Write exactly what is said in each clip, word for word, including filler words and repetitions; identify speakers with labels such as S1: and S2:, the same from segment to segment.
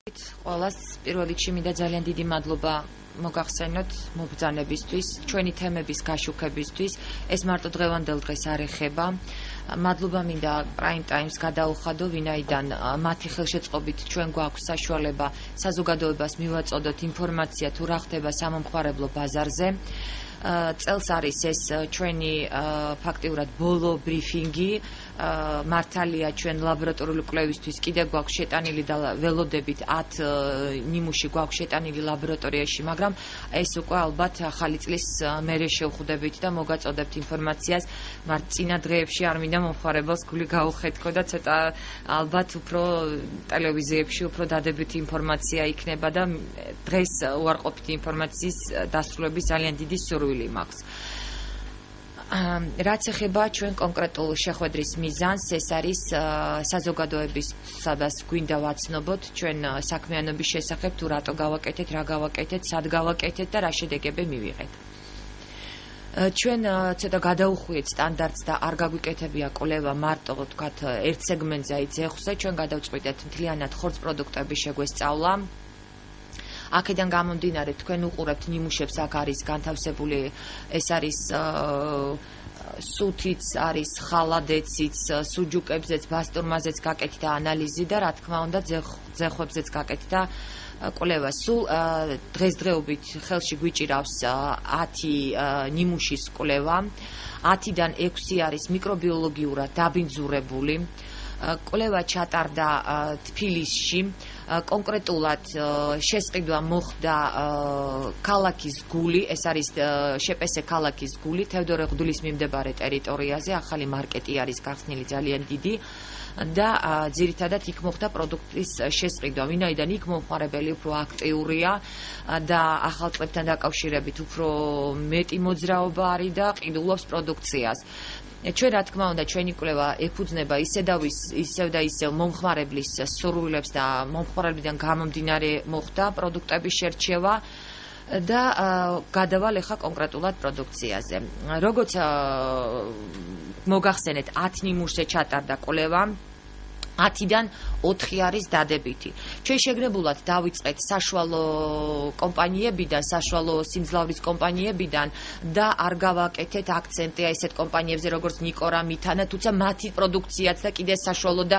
S1: ყველას პირველ რიგში მინდა ძალიან დიდი მადლობა მოგახსენოთ მობრძანებისთვის, ჩვენი თემების გაშუქებისთვის. ეს მარტო დღევანდელ დღეს არ ეხება. მადლობა მინდა Prime Times გადაუხადო, ვინაიდან მათი ხელშეწყობით ჩვენ გვაქვს საშუალება საზოგადოებას მივაწოდოთ ინფორმაცია თუ რა ხდება სამომხმარებლო ბაზარზე. წელს არის ეს ჩვენი ფაქტიურად ბოლო ბრიფინგი. მართალია ჩვენ ლაბორატორიული კვლევისთვის კიდე გვაქვს შეტანილი და ველოდებით ათ ნიმუში გვაქვს შეტანილი ლაბორატორიაში, მაგრამ ეს უკვე ალბათ ახალი წლის მერე შევხვდებით და მოგაწოდებთ ინფორმაციას. მაგრამ წინა დღეებში არ მინდა მომხმარებელს გული გაუხეთქო და ცოტა ალბათ უფრო ტელევიზიებში უფრო დადებითი ინფორმაცია იქნება და დღეს უარყოფითი ინფორმაციის დასრულების ძალიან დიდი სურვილი მაქვს. რაც ეხება ჩვენ კონკრეტულ შეხვედრის მიზანს, ეს არის საზოგადოების სადაც გვინდა ვაცნობოთ ჩვენ საქმიანობის შესახებ, თუ რატო გავაკეთეთ, რა გავაკეთეთ, სად გავაკეთეთ და რა შედეგები მივიღეთ. ჩვენ ცოტა გადაუხვიეთ სტანდარტს და არ გაგვიკეთებია კვლევა მარტო ვთქვათ ერთ სეგმენტზე აი ძეხზე, ჩვენ გადავწყვიტეთ მთლიანად ხორცპროდუქტების შეგვესწავლა. აქედან გამომდინარე თქვენ უყურებთ ნიმუშებს, აქ არის განთავსებული, ეს არის სუთიც, არის ხალადეციც, სუჯუკებზეც, ბასტურმაზეც გაკეთდა ანალიზი და რა თქმა უნდა ძეხვებზეც გაკეთდა კვლევა. სულ დღესდღეობით ხელში გვიჭირავს ათი ნიმუშის კვლევა, ათიდან ექვსი არის მიკრობიოლოგიურად დაბინძურებული. კვლევა ჩატარდა თბილისში. კონკრეტულად შესყიდვა მოხდა ქალაქის გული, ეს არის შეპესე ქალაქის გული, თევდორე ღვთის მიმდებარე ტერიტორიაზე, ახალი მარკეტი არის გახსნილი ძალიან დიდი და ძირითადად იქ მოხდა პროდუქტის შესყიდვა, ვინაიდან იქ მომხმარებელი უფრო აქტიურია და ახალ წლებთან დაკავშირებით უფრო მეტი მოძრაობა არის და ყიდულობს პროდუქციას. ჩვენ რა თქმა უნდა ჩვენი კვლევა ეფუძნება ისე და ისევ და ისევ მომხმარებლის სურვილებს და მომხმარებლიდან გამომდინარე მოხდა პროდუქტების შერჩევა და გადავალ ახლა კონკრეტულად პროდუქციაზე. როგორც მოგახსენეთ, ათ ნიმუშზე ჩატარდა კვლევა. ათიდან ოთხი არის დადებითი. ჩვენ შეგნებულად დავიწყეთ საშუალო კომპანიებიდან, საშუალო სიმძლავრის კომპანიებიდან და არ გავაკეთეთ აქცენტია ესეთ კომპანიებზე, როგორც ნიკორა, მითანა, თუმცა მათი პროდუქციაც და კიდე საშუალო და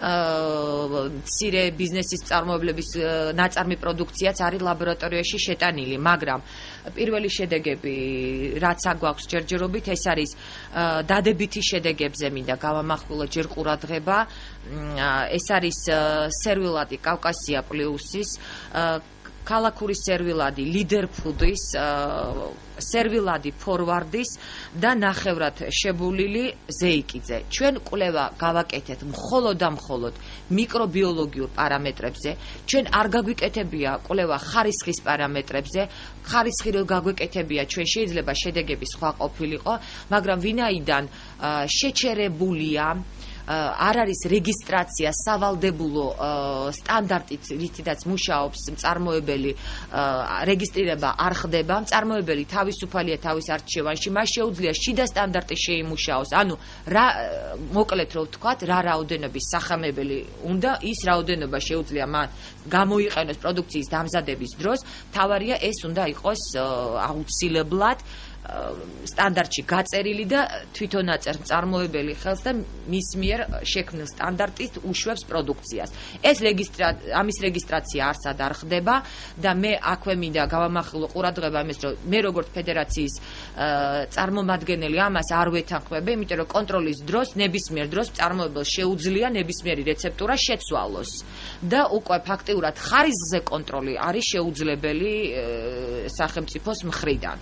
S1: მცირე ბიზნესის მწარმოებლების ნაწარმი პროდუქციაც არის ლაბორატორიაში შეტანილი, მაგრამ პირველი შედეგები, რაც აგვაქვს ჯერჯერობით, ეს არის დადებითი შედეგებზე მინდა გავამახვილოთ ჯერ ყურადღება. ეს არის სერვილადი კავკასია პლუსის, ქალაქური სერვილადი ლიდერ ფუდის, სერვილადი ფორვარდის და ნახევრად შებულილი ზეიკიძე. ჩვენ კვლევა გავაკეთეთ მხოლოდ და მხოლოდ მიკრობიოლოგიურ პარამეტრებზე. ჩვენ არ გაგვიკეთებია კვლევა ხარისხის პარამეტრებზე. ხარისხი რო გაგვეკეთებია, ჩვენ შეიძლება შედეგები სხვა ყოფილიყო, მაგრამ ვინაიდან შეჩერებულია არ არის რეგისტრაცია სავალდებულო სტანდარტით, რითაც მუშაობს მწარმოებელი, რეგისტრირება არ ხდება, მწარმოებელი თავისუფალია თავის არჩევანში, მას შეუძლია შიდა სტანდარტი შეიმუშაოს. ანუ რა მოკლედ რო ვთქვათ, რა რაოდენობის სახამებელი უნდა, ის რაოდენობა შეუძლია მან გამოიყენოს პროდუქციის დამზადების დროს, თავარია ეს უნდა იყოს აუცილებლად სტანდარტში გაწერილი და თვითონ აწერ მწარმოებელი ხელს და მის მიერ შექმნილ სტანდარტით უშვებს პროდუქციას. ეს ამის რეგისტრაცია არსად არ ხდება და მე აქვე მინდა გავამახვილო ყურადღება იმის, რომ მე როგორც ფედერაციის წარმომადგენელი ამას არ ვეთანხმები, იმიტომ რომ კონტროლის დროს, ნებისმიერ დროს მწარმოებელს შეუძლია ნებისმიერი რეცეპტურა შეცვალოს და უკვე ფაქტიურად ხარისხზე კონტროლი არის შეუძლებელი სახელმწიფოს მხრიდან.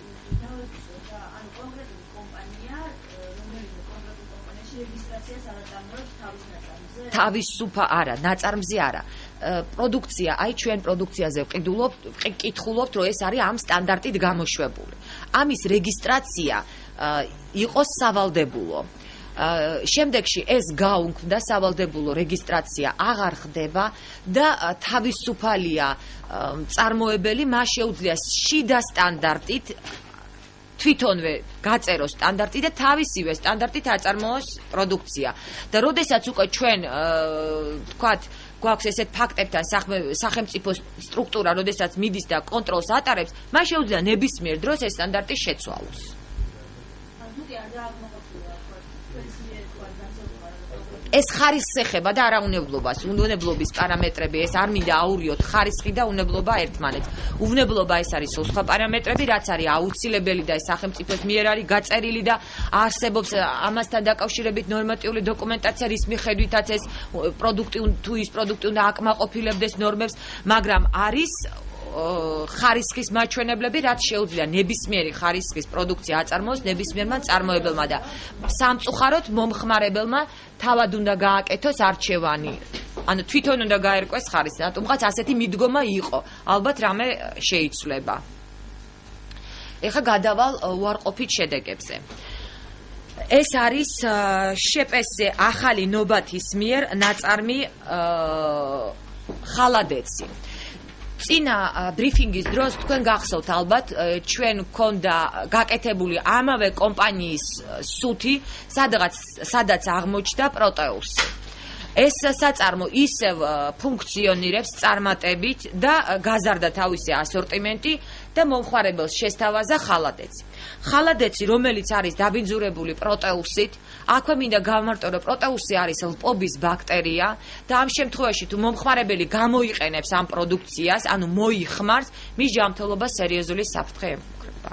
S1: თავისუფა არა, ნაწარმზე არა. პროდუქცია, აი ჩვენ პროდუქციაზე ვყიდულობთ, ვკითხულობთ, რომ ეს არის ამ სტანდარტით გამოშვებული. ამის რეგისტრაცია იყოს სავალდებულო. შემდეგში ეს გაუქმდა, სავალდებულო რეგისტრაცია აღარ ხდება და თავისუფალია მწარმოებელი, მას შეუძლია შიდა სტანდარტით თვითონვე გაწეროს სტანდარტი და თავისივე სტანდარტით აწარმოოს პროდუქცია. და როდესაც უკვე ჩვენ ვთქვათ გვაქვს ესეთ ფაქტებთან სახელმწიფო სტრუქტურა, როდესაც მიდის და კონტროლს ატარებს, მას შეუძლია ნებისმიერ დროს ეს სტანდარტი შეცვალოს. ეს ხარისხს ეხება და არა უნებლობას. უნებლობის პარამეტრები ეს არ მინდა აურიოთ ხარისხი და უნებლობა ერთმანეთს. უნებლობა ეს არის სხვა პარამეტრები, რაც არის აუცილებელი და ეს სახელმწიფოს მიერ არის გაწერილი და არსებობს ამასთან დაკავშირებით ნორმატიული დოკუმენტაცია, რის მიხედვითაც ეს პროდუქტი თუ ის პროდუქტი უნდა აკმაყოფილებდეს ნორმებს, მაგრამ არის ხარისხის მაჩვენებლები, რაც შეუძლია ნებისმიერი ხარისხის პროდუქცია აწარმოოს ნებისმიერმა წარმოებელმა და სამწუხაროდ მომხმარებელმა თავად უნდა გააკეთოს არჩევანი. ანუ თვითონ უნდა გაერკვეს ხარისხი, რატომღაც ასეთი მიდგომა იყო. ალბათ რამე შეიცვლება. ეხლა გადავალ უარყოფით შედეგებზე. ეს არის შპს-ზე ახალი ნობათის მიერ ნაწარმი ხალადეცი. წინა ბრიფინგის დროს თქვენ გახსოვთ ალბათ ჩვენ გქონდა გაკეთებული ამავე კომპანიის სუთი, სადღაც სადაც აღმოჩნდა პროტეუსი. ეს საწარმო ისევ ფუნქციონირებს წარმატებით და გაზარდა თავისი ასორტიმენტი და მომხმარებელს შესთავაზა ხალადეცი. ხალადეცი, რომელიც არის დაბინძურებული პროტეუსით, აქვე მინდა გავმარტო, რომ პროტეუსი არის ლპობის ბაქტერია და ამ შემთხვევაში თუ მომხმარებელი გამოიყენებს ამ პროდუქციას, ანუ მოიხმარს, მის ჯანმრთელობას სერიოზული საფრთხე ემუქრება.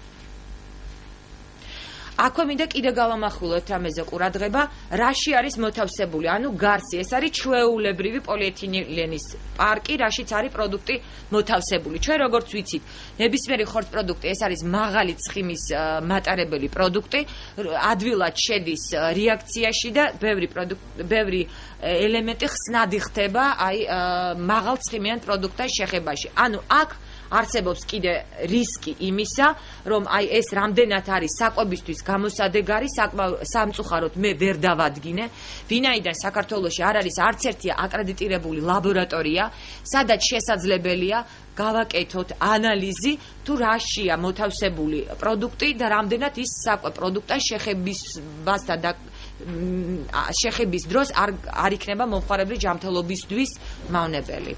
S1: აქვე მინდა კიდე გავამახვილოთ რამეზე ყურადღება, რაში არის მოთავსებული, ანუ გარსი, ეს არის ჩვეულებრივი პოლიეთილენის პარკი, რაშიც არის პროდუქტი მოთავსებული. ჩვენ როგორც ვიცით, ნებისმიერი ხორცპროდუქტი, ეს არის მაღალი ცხიმის მატარებელი პროდუქტი, ადვილად შედის რეაქციაში და ბევრი პროდუქტი, ბევრი ელემენტი ხსნადი ხდება აი მაღალცხიმიან პროდუქტთან შეხებაში. ანუ აქ არსებობს კიდე რისკი იმისა, რომ აი ეს რამდენად არის საკვებისთვის გამოსადეგარი, სამწუხაროდ მე ვერ დავადგინე, ვინაიდან საქართველოში არ არის არც ერთი აკრედიტირებული ლაბორატორია, სადაც შესაძლებელია გავაკეთოთ ანალიზი თუ რაშია მოთავსებული პროდუქტი და რამდენად ის საკვებ პროდუქტთან შეხებასთან და შეხების დროს არ არ იქნება მომხმარებლის ჯანმრთელობისთვის მავნებელი.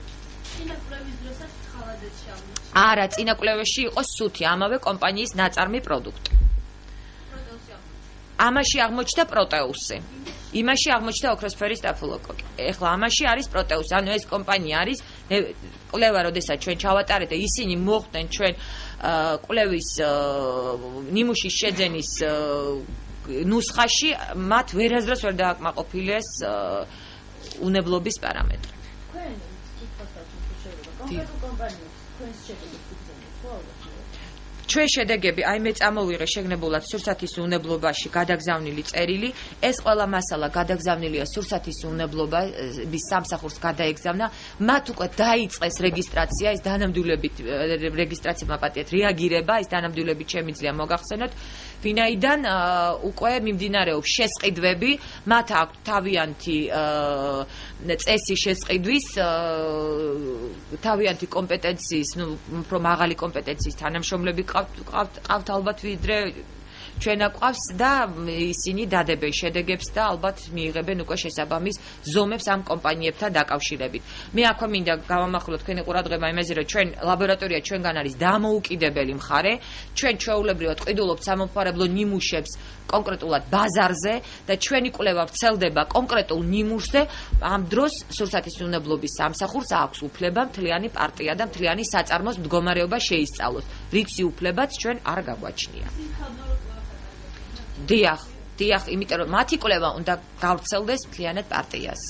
S1: არა, წინა კვლევაში იყო სუთი, ამავე კომპანიის ნაწარმი პროდუქტი. ამაში აღმოჩნდა პროტეუსი. იმაში აღმოჩნდა ოქროსფერის სტაფილოკოკი. ეხლა ამაში არის პროტეუსი, ანუ ეს კომპანია არის კვლევა, როდესაც ჩვენ ჩავატარეთ და ისინი მოხდნენ ჩვენ კვლევის ნიმუშის შეძენის ნუსხაში, მათ ვერასდროს ვერ დააკმაყოფილეს უნებლობის პარამეტრი.
S2: თქვენ კითხვასაც კონკრეტულ კომპანიებს
S1: ჩვენ შედეგები, აი მე წამოვიღე შეგნებულად სურსათის უნებლობაში გადაგზავნილი წერილი, ეს ყველა მასალა გადაგზავნილია სურსათის უნებლობის სამსახურს გადაეგზავნა, მათ უკვე დაიწყეს რეგისტრაცია, ეს დანამდვილებით რეგისტრაცია მაპატიეთ რეაგირება, ეს დანამდვილებით შემიძლია მოგახსენოთ, ვინაიდან უკვე მიმდინარეობს შესყიდვები, მათ აქვთ თავიანთი წესი შესყიდვის, თავიანთი კომპეტენციის, ну, უფრო მაღალი კომპეტენციის თანამშრომლები ყავთ ალბათ ვიდრე ჩვენ აყვავს და ისინი დადებენ შედეგებს და ალბათ მიიღებენ უკვე შესაბამის ზომებს ამ კომპანიებთან დაკავშირებით. მე აქვე მინდა გავამახვილოთ თქვენი ყურადღება იმაზე, რომ ჩვენ ლაბორატორია ჩვენგან არის დამოუკიდებელი მხარე, ჩვენ ჩვეულებრივად ყიდულობთ სამომხმარებლო ნიმუშებს კონკრეტულად ბაზარზე და ჩვენი კვლევა ვრცელდება კონკრეტულ ნიმუშზე, ამ დროს სურსათის უნებლობის სამსახურს აქვს უფლება მთლიანი პარტია და მთლიანი საწარმოს მდგომარეობა შეისწავლოს. რიცი უფლებაც ჩვენ არ გაგვაჩნია. დიახ, დიახ, იმიტომ რომ მათი კვლევა უნდა გავრცელდეს მთლიანად პარტიას.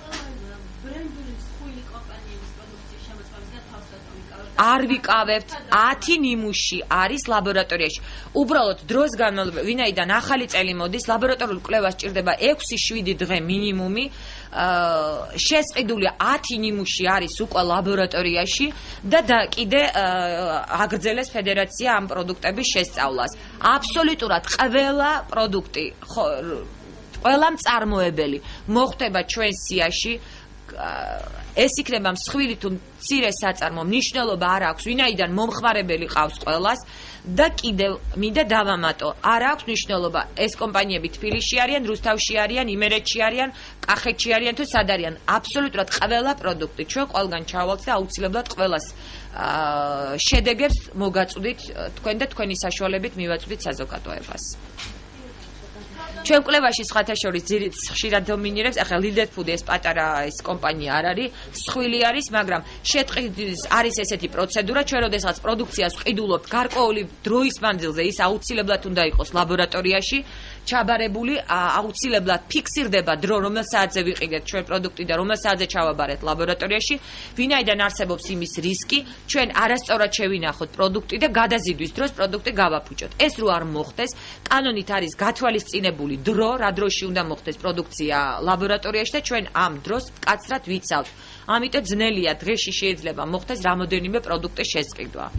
S1: არ ვიკავებთ, ათი ნიმუში არის ლაბორატორიაში. უბრალოდ დროს განმავლობაში, ვინაიდან ახალი წელი მოდის, ლაბორატორიული კვლევა სჭირდება ექვსი შვიდი დღე მინიმუმი. შესყიდული ათი ნიმუში არის უკვე ლაბორატორიაში და კიდე აგრძელეს ფედერაცია ამ პროდუქტების შესწავლას. აბსოლუტურად ყველა პროდუქტი, ყველა მწარმოებელი მოხვდება ჩვენ სიაში ეს იქნება მსხვილი თუ მცირე საწარმო მნიშვნელობა არ აქვს, ვინაიდან მომხმარებელი ყავს ყველას და კიდევ მინდა დავამატო, არ აქვს მნიშვნელობა ეს კომპანიები თბილისში არიან, რუსთავში არიან, იმერეთში არიან, კახეთში არიან თუ სად არიან. აბსოლუტურად ყველა პროდუქტი ჩვენ ყველგან ჩავალთ და აუცილებლად ყველას შედეგებს მოგაწვდით თქვენ და თქვენი საშუალებით მივაწვდით საზოგადოებას. ჩვენ კვლევაში სხვათა შორის ხშირად დომინირებს, ახლა Leader Food ეს პატარა ეს კომპანია არ არის, სხვილი არის, მაგრამ შეტყიდის არის ესეთი პროცედურა, ჩვენ როდესაც პროდუქციას ვყიდულობთ გარკვეული დროის მანძილზე, ის აუცილებლად უნდა იყოს ლაბორატორიაში ჩაბარებული, აუცილებლად ფიქსირდება დრო, რომელ საათზე ვიყიდეთ ჩვენ პროდუქტი და რომელ საათზე ჩავაბარეთ ლაბორატორიაში, ვინაიდან არსებობს იმის რისკი, ჩვენ არასწორად შევინახოთ პროდუქტი და გადაზიდვის დროს პროდუქტი გავაფუჭოთ. ეს რო არ მოხდეს, კანონით არის გათვალისწინებული დრო, რა დროში უნდა მოხდეს პროდუქცია ლაბორატორიაში და ჩვენ ამ დროს მკაცრად ვიცავთ. ამიტომ ძნელია დღეში შეიძლება მოხდეს რამოდენიმე პროდუქტის შესყიდვა.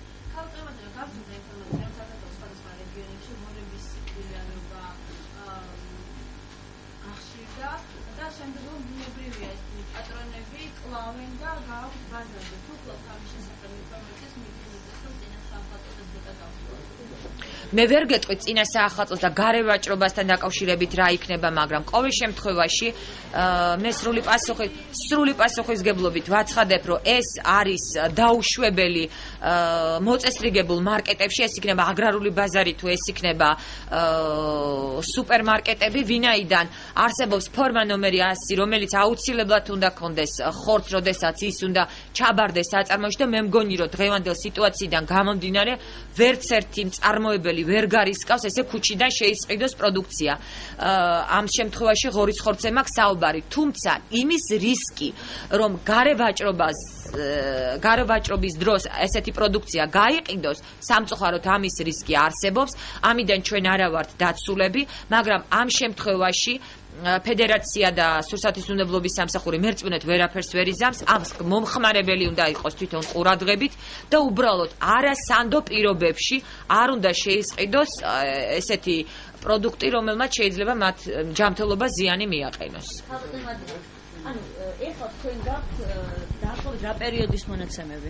S1: მე ვერ გეტყვი წინა საახალწლოს და გარე ვაჭრობასთან დაკავშირებით რა იქნება, მაგრამ ყოველ შემთხვევაში მე სრული პასუხი სრული პასუხისგებლობით ვაცხადებ, რომ ეს არის დაუშვებელი მოწესრიგებულ მარკეტებში, ეს იქნება აგრარული ბაზარი თუ ეს იქნება სუპერმარკეტები, ვინაიდან არსებობს ფორმა ნომერი ასი, რომელიც აუცილებლად უნდა კონდეს ხორცს, როდესაც ის უნდა ჩაბარდეს საწარმოში და მე მგონი, რომ დღევანდელ სიტუაციიდან გამომდინარე ვერც ერთი მწარმოებელი ვერ გარისკავს ესე ქუჩიდან შეისყიდოს პროდუქცია. ამ შემთხვევაში ღორის ხორცზე მაქვს საუბარი, თუმცა იმის რისკი, რომ გარე ვაჭრობას გარე ვაჭრობის დროს ესეთი პროდუქცია გაიყიდოს, სამწუხაროდ ამის რისკი არსებობს, ამიდან ჩვენ არა ვართ დაცულები, მაგრამ ამ შემთხვევაში ფედერაცია და სურსათისუნებლობის სამსახური მერწმუნეთ ვერაფერს ვერ იზამს, ამ მომხმარებელი უნდა იყოს თვითონ ყურადღებით და უბრალოდ არასანდო პირობებში არ უნდა შეისყიდოს ესეთი პროდუქტი, რომელმაც შეიძლება მათ ჯანმრთელობა ზიანი მიაყენოს.
S2: ანუ ეხლა თქვენ გაქვთ დაახლოებით რა პერიოდის მონაცემები?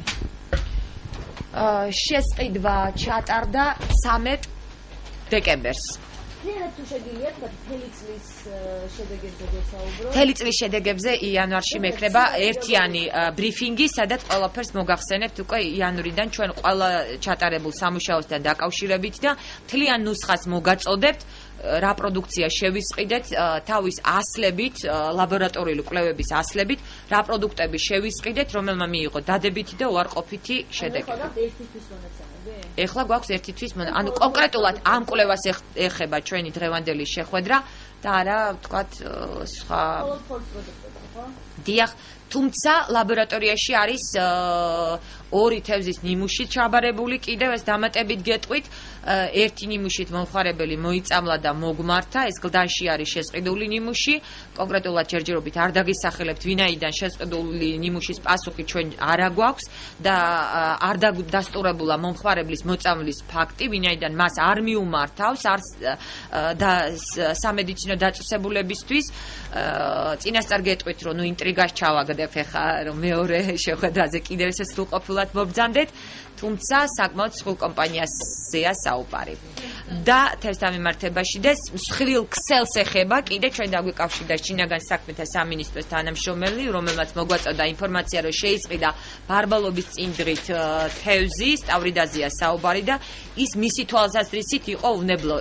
S1: შესყიდვა ჩატარდა სამედ დეკემბერს.
S2: თუ შეგიძლიათ მთელი წლის შედეგებზე გესაუბრო?
S1: მთელი წლის შედეგებზე იანვარში მექნება ერთიანი ბრიფინგი, სადაც ყველაფერს მოგახსენებთ უკვე იანვრიდან ჩვენ ყველა ჩატარებულ სამუშაოსთან დაკავშირებით და მთლიან ნუსხას მოგაწოდებთ, რა პროდუქცია შევისყიდეთ, თავის ასლებით, ლაბორატორიული კვლევების ასლებით, რა პროდუქტები შევისყიდეთ, რომელმა მიიღო დადებითი და უარყოფითი შედეგები. ეხლა გვაქვს ერთი თვის მონაცემები. ანუ კონკრეტულად ამ კვლევას ეხება ჩვენი დღევანდელი შეხვედრა და არა ვთქვათ სხვა დიახ, თუმცა ლაბორატორიაში არის ორი თევზის ნიმუში ჩაბარებული, კიდევ ეს დამატებით გეტყვით, ერთი ნიმუშით მომხმარებელი მოიწამლა და მოგმართა, ეს გლდანში არის შესყიდული ნიმუში, კონკრეტულად ჯერჯერობით არ დაგისახელებთ, ვინაიდან შესყიდული ნიმუშის პასუხი ჩვენ არა გვაქვს და არ დასტურებულა მომხმარებლის მოწამვლის ფაქტი, ვინაიდან მას არ მიუმართავს და სამედიცინო დაწესებულებისთვის. წინასწარ გეტყვით, რომ ნუ ინტრიგას ჩავაგდებ ხა, რომ მეორე შეხვედრაზე კიდევ ესე სრულყოფილად მობრძანდეთ, თუმცა საკმაოდ სრულ კომპანიაზეა საუბარი. და თევზთან მიმართებაში და მსხვილ ქსელს ეხება კიდე ჩვენ დაგვიკავშირდა შინაგან საქმეთა სამინისტროს თანამშრომელი, რომელმაც მოგვაწოდა ინფორმაცია, რომ შეისყიდა ბარბალობის წინდღით თევზი, სტავრიდაზეა საუბარი და ის მისი თვალსაზრისით იყო უნებლო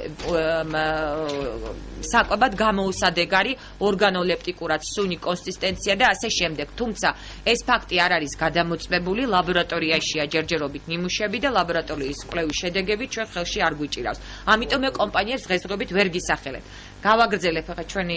S1: საკვებად გამოუსადეგარი, ორგანოლეპტიკურად სუნი კონსისტენცია და ასე შემდეგ. თუმცა ეს ფაქტი არ არის გადამოწმებული, ლაბორატორიაშია ჯერჯერობით ნიმუშები და ლაბორატორიის კვლევის შედეგები ჩვენ ხელში არ გვიჭირავს. ამიტომ მე კომპანიებს დღესდღეობით ვერ გისახელებ. გავაგრძელებ ახლა ჩვენი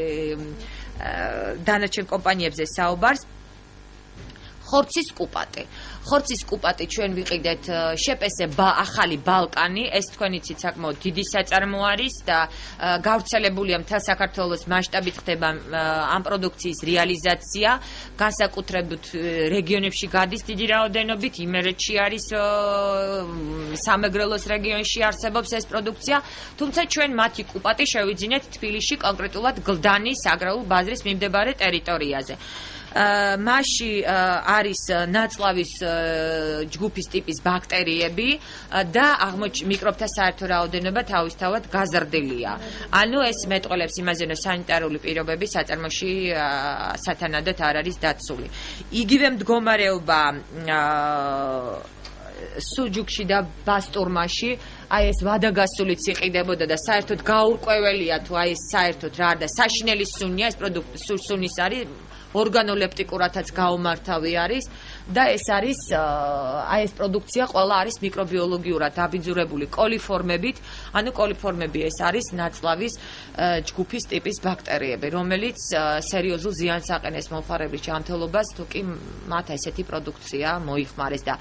S1: დანარჩენ კომპანიებზე საუბარს. ხორცის კუპატი. ხორცის კუპატი ჩვენ ვიყიდეთ შეპესე ახალი ბალკანი, ეს თქვენ იცით საკმაოდ დიდი საწარმო არის და გავრცელებულია მთელ საქართველოს მასშტაბით ხდება ამ პროდუქციის რეალიზაცია, განსაკუთრებით რეგიონებში გადის დიდი რაოდენობით, იმერეთში არის სამეგრელოს რეგიონში არსებობს ეს პროდუქცია, თუმცა ჩვენ მათი კუპატი შევიძინეთ თბილისში, კონკრეტულად გლდანის აგრარულ ბაზრის მიმდებარე ტერიტორიაზე. მასში არის ნაწლავის ჯგუფის ტიპის ბაქტერიები და მიკრობთა საერთო რაოდენობა თავისთავად გაზრდილია. ანუ ეს მეტყველებს იმაზე, რომ სანიტარული პირობები საწარმოში სათანადოდ არ არის დაცული. იგივე მდგომარეობა სუჯუქში და ბასტურმაში, აი ეს ვადაგასულიც იყიდებოდა და საერთოდ გაურკვეველია თუ აი ეს საერთოდ რა და საშინელი სუნია, ეს პროდუქტი სუნის არის, ორგანოლეპტიკურათაც გაუმართავი არის და ეს არის აი ეს პროდუქცია ყველა არის მიკრობიოლოგიურად დაბინძურებული კოლიფორმებით, ანუ კოლიფორმები ეს არის ნაწლავის ჯგუფის ტიპის ბაქტერიები, რომელიც სერიოზულ ზიანს აყენებს მომხმარებლის ჯანმრთელობას, თუ კი მათ ესეთი პროდუქცია მოიხმარეს და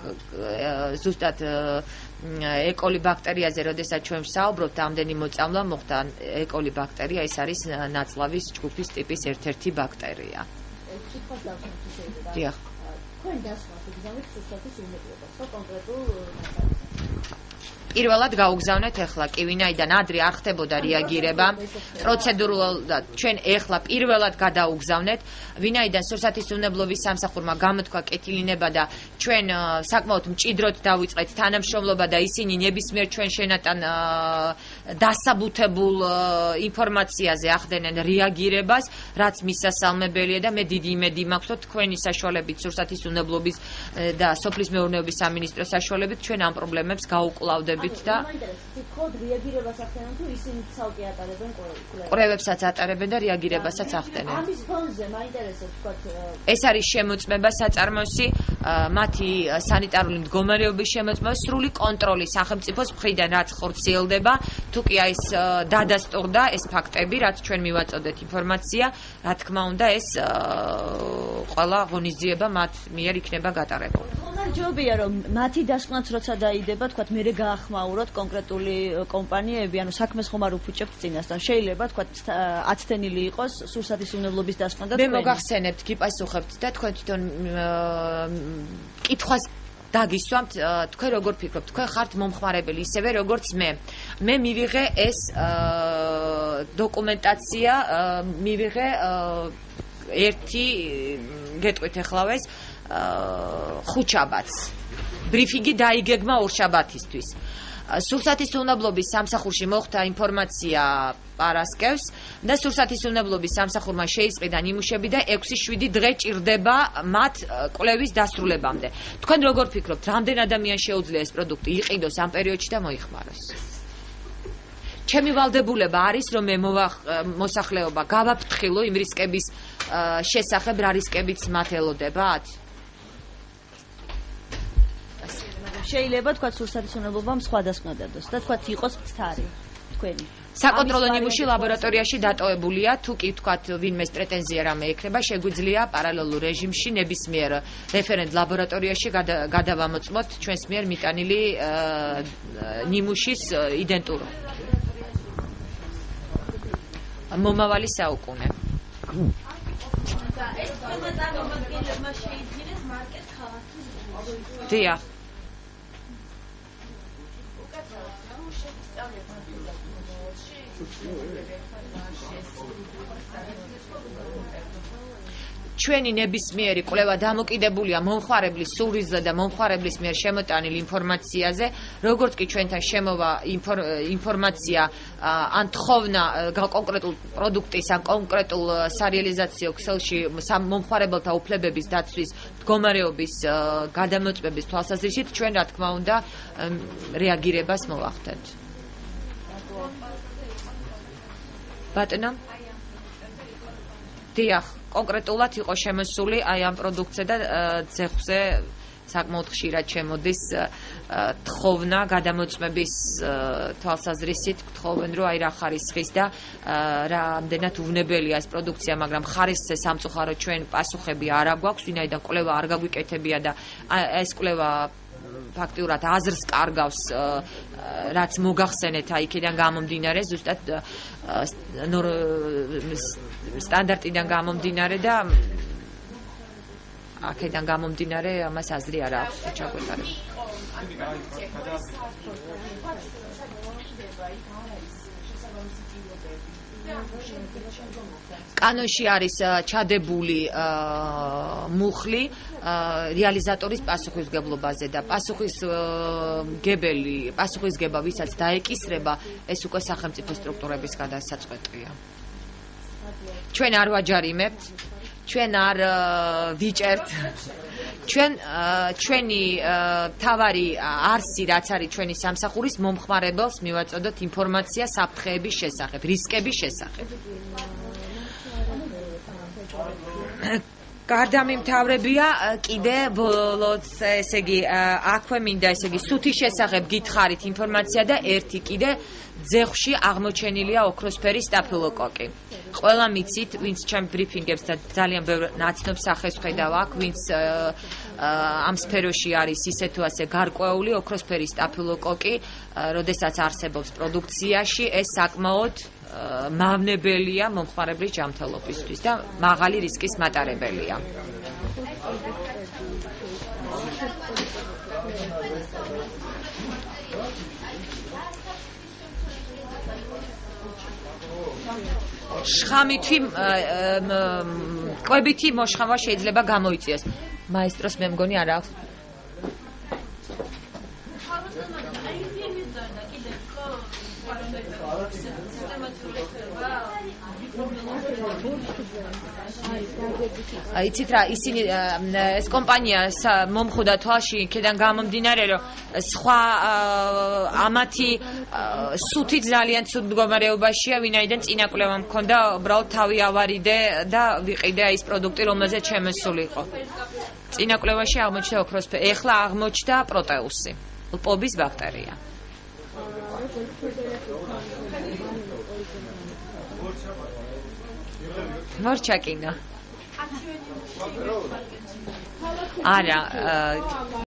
S1: ზუსტად ეკოლი ბაქტერიაზე, როდესაც ჩვენ ვსაუბრობთ, ამდენი მოწამლა მოხდა ეკოლი ბაქტერია, ეს არის ნაწლავის ჯგუფის ტიპის ერთ-ერთი ბაქტერია. დიახ.
S2: თქვენ დასვას იგზავნით სუსტათის უმეტებას, ხო კონკრეტულ
S1: პირველად გაუგზავნეთ ახლა კი ვინაიდან ადრე არ ხდებოდა რეაგირება პროცედურულად ჩვენ ახლა პირველად გადაუგზავნეთ ვინაიდან სურსათის უნებლობის სამსახურმა გამოთქვა კეთილინება და ჩვენ საკმაოდ მჭიდროდ დავიწყეთ თანამშრომლობა და ისინი ნებისმიერ ჩვენ შენატან დასაბუთებულ ინფორმაციაზე ახდენენ რეაგირებას რაც მისასალმებელია და მე დიდი იმედი მაქვს რომ თქვენი საშუალებით სურსათის უნებლობის და სოფლის მეურნეობის სამინისტროს საშუალებით ჩვენ ამ პრობლემებს გაუკლავდებით და
S2: ხოდ რეაგირებას ახდენენ თუ ისინი ცალკე ატარებენ კვლევებს.
S1: კვლევებსაც ატარებენ და რეაგირებასაც ახდენენ.
S2: ამის ფონზე მაინტერესებს თქვათ
S1: ეს არის შემოწმება საწარმოში, მათი სანიტარული მდგომარეობის შემოწმება, სრული კონტროლი სახელმწიფოს მხრიდან რაც ხორციელდება, თუ კი ეს დადასტურდა ეს ფაქტები, რაც ჩვენ მივაწოდეთ ინფორმაცია, რა თქმა უნდა ეს ყველა ღონისძიება მათ მიერ იქნება გატარებული.
S2: ჯობია რომ მათი დასკვნაც როცა დაიდება, თქვათ მე გაახმაუროთ კონკრეტული კომპანიები, ანუ საქმეს ხომ არ უფუჭებთ წინასთან. შეიძლება თქვათ აცდენილი იყოს სურსათის უნებლობის დასკვნა და
S1: მე მოგახსენებთ, გიპასუხებთ და თქვენ თვითონ კითხვას დაგისვამთ, თქვენ როგორ ფიქრობთ, თქვენ ხართ მომხმარებელი ისევე როგორც მე. მე მივიღე ეს დოკუმენტაცია, მივიღე ერთი გეტყვით ახლავეს ხუჩაბაც. ბრიფინგი დაიგეგმა ორშაბათისთვის. სურსათის უნებლობის სამსახურში მოხდა ინფორმაცია პარასკევს და სურსათის უნებლობის სამსახურმა შეისყიდა ნიმუშები და ექვსი შვიდი დღე ჭირდება მათ კვლევის დასრულებამდე. თქვენ როგორ ფიქრობთ, რამდენ ადამიანს შეუძლია ეს პროდუქტი იყიდოს ამ პერიოდში და მოიხმაროს? ჩემი ვალდებულება არის, რომ მე მოსახლეობა გავაფრთხილო იმ რისკების შესახებ, რა რისკებიც მათ ელოდებათ?
S2: შეიძლება თქვათ სურსათის უნებლობამ სხვა დასკვნა დადოს და თქვათ იყოს მცდარი თქვენი.
S1: საკონტროლო ნიმუში ლაბორატორიაში დატოვებულია, თუ კი თქვათ ვინმეს პრეტენზია რამე ექნება, შეგვიძლია პარალელურ რეჟიმში ნებისმიერ რეფერენტ ლაბორატორიაში გადავამოწმოთ ჩვენს მიერ მიტანილი ნიმუშის იდენტურობა. მომავალი საუკუნე. ეს თემა წარმოგიდგენილებმა შეიძინეს მარკეტ ქალაქის. დიახ. ჩვენი ნებისმიერი კვლევა დამოკიდებულია მომხმარებლის სურვილზე და მომხმარებლის მიერ შემოტანილ ინფორმაციაზე, როგორც კი ჩვენთან შემოვა ინფორმაცია ან თხოვნა კონკრეტულ პროდუქტის ან კონკრეტულ სარეალიზაციო ქსელში მომხმარებელთა უფლებების დაცვის მდგომარეობის გადამოწმების თვალსაზრისით ჩვენ რა თქმა უნდა რეაგირებას მოვახდენთ. ბატონო? დიახ, კონკრეტულად იყო შემოსული აი ამ პროდუქტზე და ძეხზე საკმაოდ ხშირად შემოდის თხოვნა გადამოწმების თვალსაზრისით, თხოვენ რომ აი რა ხარისხის და რამდენად უვნებელია ეს პროდუქცია, მაგრამ ხარისხზე სამწუხაროდ ჩვენ პასუხები არ აგვაქვს, ვინაიდან კვლევა არ გაგვიკეთებია და ეს კვლევა ფაქტიურად აზრს კარგავს, რაც მოგახსენეთ აი იქიდან გამომდინარე, ზუსტად სტანდარტიდან გამომდინარე და აქედან გამომდინარე ამას აზრი არ აქვს ჩაგვეტარება. კანონში არის ჩადებული მუხლი რეალიზატორის პასუხისგებლობაზე და პასუხისგებელი პასუხისგება ვისაც დაეკისრება ეს უკვე სახელმწიფო სტრუქტურების გადასაწყვეტია. ჩვენ არ ვაჯარიმებთ, ჩვენ არ ვიჭერთ, ჩვენ ჩვენი თავარი არსი რაც არის ჩვენი სამსახურის მომხმარებელს მივაწოდოთ ინფორმაცია საფრთხეების შესახებ, რისკების შესახებ. გარდამიმთავრებია კიდე ბოლოს ესე იგი აქვე მინდა ესე იგი სუთის შესახებ გითხარით ინფორმაცია და ერთი კიდე ძეხში აღმოჩენილია ოქროსფერი სტაფილოკოკი. ყველა მიცით, ვინც ჩემ ბრიფინგებს და ძალიან ბევრ ნაცნობ სახეს ხედავ აქ, ვინც ამ სფეროში არის ისე თუ ასე გარკვეული ოქროსფერი სტაფილოკოკი, როდესაც არსებობს პროდუქციაში, ეს საკმაოდ მავნებელია მომხმარებლის ჯანმრთელობისთვის და მაღალი რისკის მატარებელია. შხამითი კვებითი მოშხამა შეიძლება გამოიწვიოს. მაესტროს მე მგონი არ აქვს. იცით რა, ისინი ეს კომპანია მომხოდა თვალში იქიდან გამომდინარე, რომ სხვა ამათი სუთი ძალიან ცუდ მდგომარეობაშია, ვინაიდან წინა კვლევა მქონდა, უბრალოდ თავი ავარიდე და ვიყიდე ის პროდუქტი, რომელზეც შემოსული იყო. წინა კვლევაში აღმოჩნდა ოქროსფერი, ეხლა აღმოჩნდა პროტეუსი, ლპობის ბაქტერია. მორჩაკინა. არა